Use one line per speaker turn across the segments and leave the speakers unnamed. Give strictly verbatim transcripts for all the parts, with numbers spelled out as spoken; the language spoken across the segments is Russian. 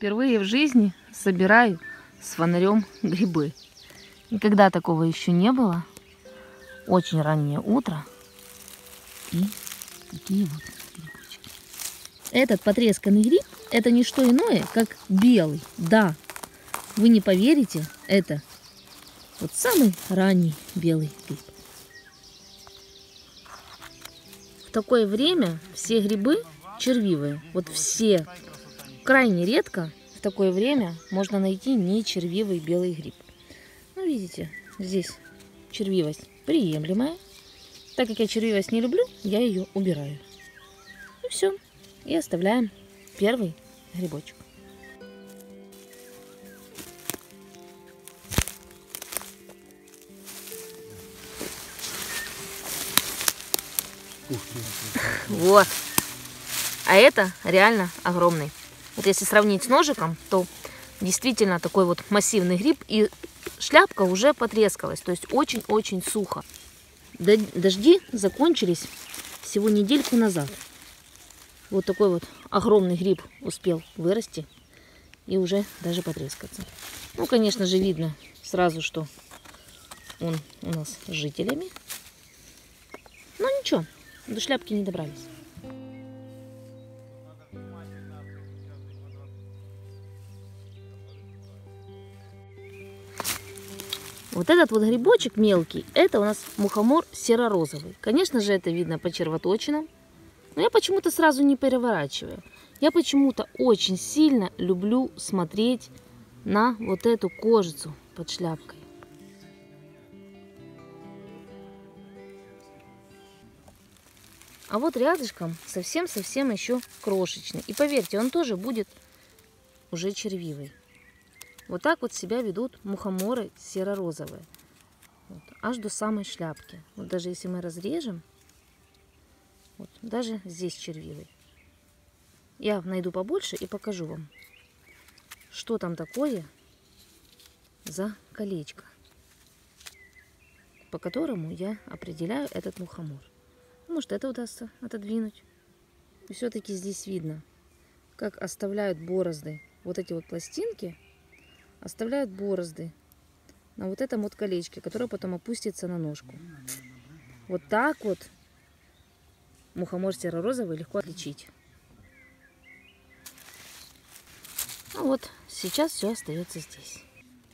Впервые в жизни собираю с фонарем грибы. Никогда такого еще не было. Очень раннее утро. И такие вот грибочки. Этот потресканный гриб — это не что иное, как белый. Да, вы не поверите, это вот самый ранний белый гриб. В такое время все грибы червивые. Вот все. Крайне редко в такое время можно найти не червивый белый гриб. Ну, видите, здесь червивость приемлемая. Так как я червивость не люблю, я ее убираю. И все. И оставляем первый грибочек. Вот. А это реально огромный. Вот если сравнить с ножиком, то действительно такой вот массивный гриб. И шляпка уже потрескалась. То есть очень-очень сухо. Дожди закончились всего недельку назад. Вот такой вот огромный гриб успел вырасти. И уже даже потрескаться. Ну, конечно же, видно сразу, что он у нас с жителями. Но ничего, до шляпки не добрались. Вот этот вот грибочек мелкий, это у нас мухомор серо-розовый. Конечно же, это видно по червоточинам. Но я почему-то сразу не переворачиваю. Я почему-то очень сильно люблю смотреть на вот эту кожицу под шляпкой. А вот рядышком совсем-совсем еще крошечный. И поверьте, он тоже будет уже червивый. Вот так вот себя ведут мухоморы серо-розовые. Вот, аж до самой шляпки. Вот даже если мы разрежем, вот, даже здесь червивый. Я найду побольше и покажу вам, что там такое за колечко, по которому я определяю этот мухомор. Может, это удастся отодвинуть. И все-таки здесь видно, как оставляют борозды вот эти вот пластинки. Оставляют борозды на вот этом вот колечке, которое потом опустится на ножку. Вот так вот мухомор серо-розовый легко отличить. А вот сейчас все остается здесь.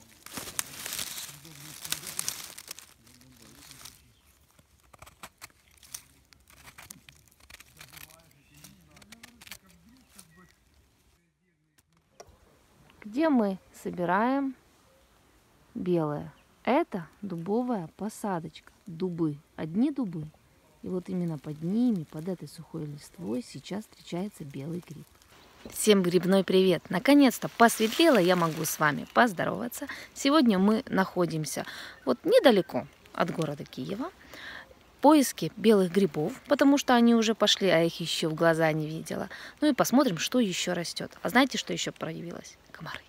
Где мы собираем белое? Это дубовая посадочка. Дубы. Одни дубы. И вот именно под ними, под этой сухой листвой сейчас встречается белый гриб. Всем грибной привет! Наконец-то посветлело, я могу с вами поздороваться. Сегодня мы находимся вот недалеко от города Киева. Поиски белых грибов, потому что они уже пошли, а их еще в глаза не видела. Ну и посмотрим, что еще растет. А знаете, что еще проявилось? Комары.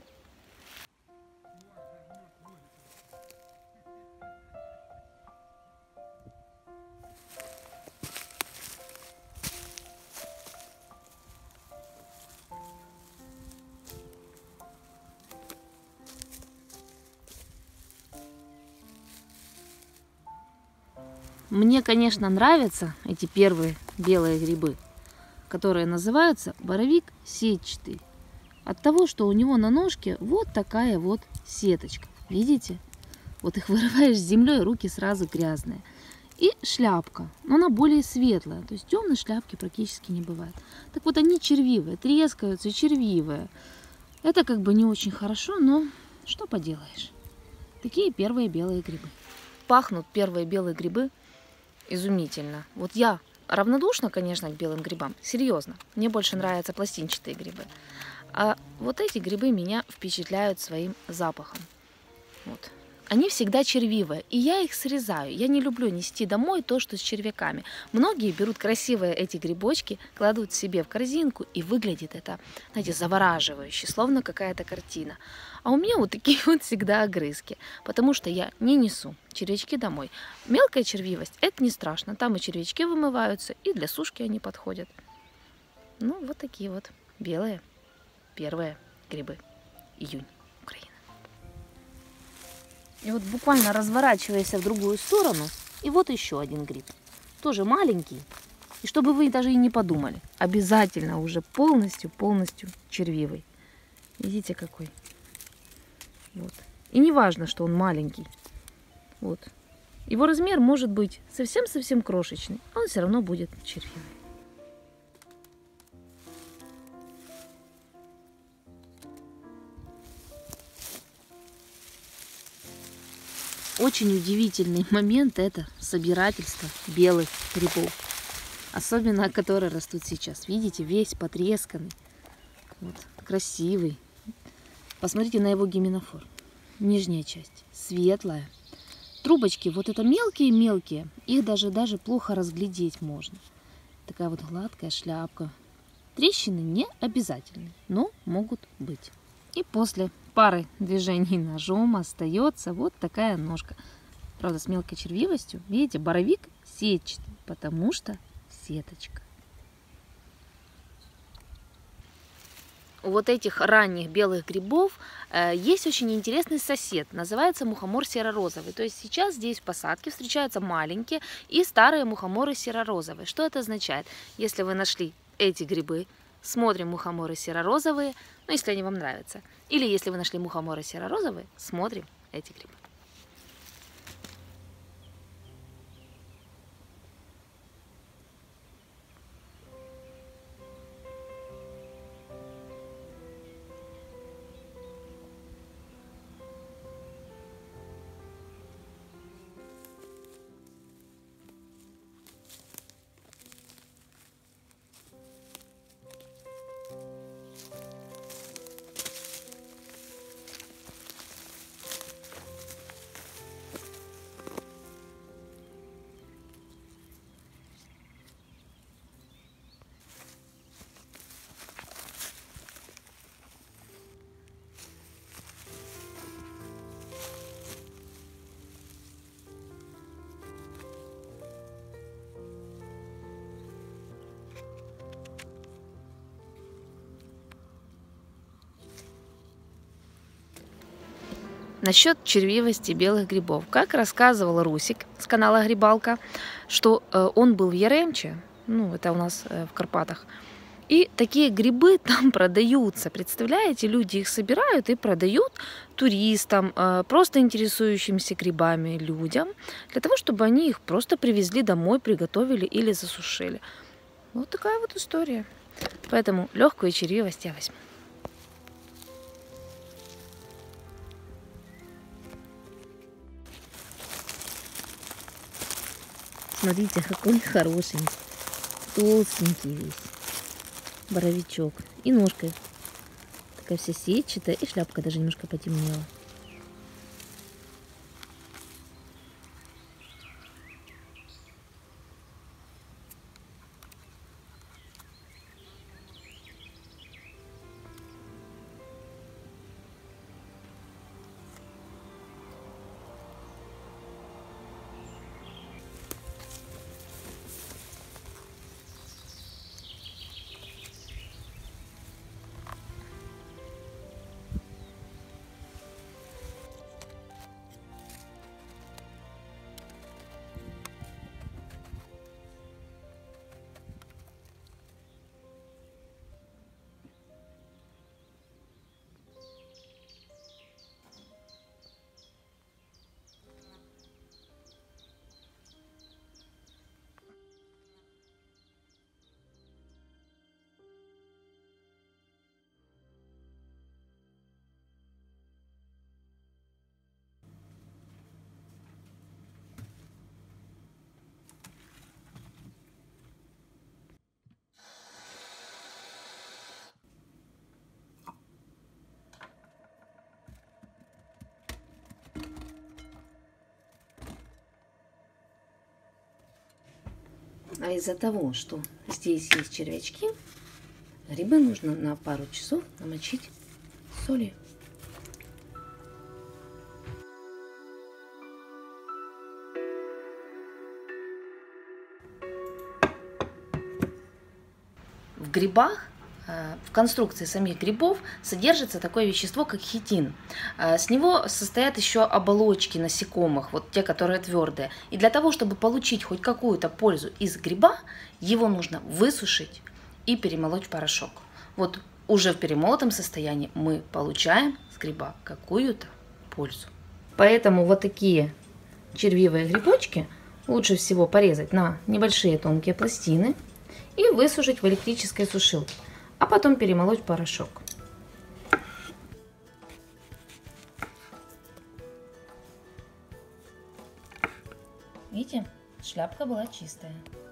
Мне, конечно, нравятся эти первые белые грибы, которые называются боровик сетчатый. От того, что у него на ножке вот такая вот сеточка. Видите? Вот их вырываешь с землей, руки сразу грязные. И шляпка. Но она более светлая. То есть темной шляпки практически не бывает. Так вот, они червивые, трескаются, червивые. Это как бы не очень хорошо, но что поделаешь. Такие первые белые грибы. Пахнут первые белые грибы изумительно. Вот я равнодушна, конечно, к белым грибам. Серьезно. Мне больше нравятся пластинчатые грибы. А вот эти грибы меня впечатляют своим запахом. Вот. Они всегда червивые, и я их срезаю. Я не люблю нести домой то, что с червяками. Многие берут красивые эти грибочки, кладут себе в корзинку, и выглядит это, знаете, завораживающе, словно какая-то картина. А у меня вот такие вот всегда огрызки, потому что я не несу червячки домой. Мелкая червивость – это не страшно. Там и червячки вымываются, и для сушки они подходят. Ну, вот такие вот белые первые грибы. Июнь, Украина. И вот буквально разворачиваясь в другую сторону, и вот еще один гриб. Тоже маленький. И чтобы вы даже и не подумали, обязательно уже полностью-полностью червивый. Видите какой? Вот. И не важно, что он маленький. Вот. Его размер может быть совсем-совсем крошечный, а он все равно будет червивый. Очень удивительный момент — это собирательство белых грибов. Особенно, которые растут сейчас. Видите, весь потресканный, вот, красивый. Посмотрите на его гиминофор. Нижняя часть светлая. Трубочки вот это мелкие-мелкие. Их даже, даже плохо разглядеть можно. Такая вот гладкая шляпка. Трещины не обязательны, но могут быть. И после пары движений ножом остается вот такая ножка. Правда, с мелкой червивостью. Видите, боровик сетчатый, потому что сеточка. У вот этих ранних белых грибов э, есть очень интересный сосед. Называется мухомор серо-розовый. То есть сейчас здесь в посадке встречаются маленькие и старые мухоморы серо-розовые. Что это означает? Если вы нашли эти грибы, смотрим мухоморы серо-розовые, ну, если они вам нравятся. Или если вы нашли мухоморы серо-розовые, смотрим эти грибы. Насчет червивости белых грибов. Как рассказывал Русик с канала Грибалка, что э, он был в Яремче, ну, это у нас э, в Карпатах, и такие грибы там продаются. Представляете, люди их собирают и продают туристам, э, просто интересующимся грибами людям, для того, чтобы они их просто привезли домой, приготовили или засушили. Вот такая вот история. Поэтому легкую червивость я возьму. Смотрите, какой хороший, толстенький весь боровичок. И ножка такая вся сетчатая, и шляпка даже немножко потемнела. А из-за того, что здесь есть червячки, грибы нужно на пару часов намочить в соли. В грибах в конструкции самих грибов содержится такое вещество, как хитин. С него состоят еще оболочки насекомых, вот те, которые твердые. И для того, чтобы получить хоть какую-то пользу из гриба, его нужно высушить и перемолоть в порошок. Вот уже в перемолотом состоянии мы получаем с гриба какую-то пользу. Поэтому вот такие червивые грибочки лучше всего порезать на небольшие тонкие пластины и высушить в электрической сушилке, а потом перемолоть в порошок. Видите, шляпка была чистая.